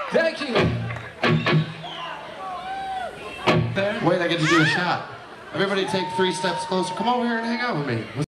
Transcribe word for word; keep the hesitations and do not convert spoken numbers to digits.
Thank you. Wait, I get to do a shot. Everybody take three steps closer. Come over here and hang out with me.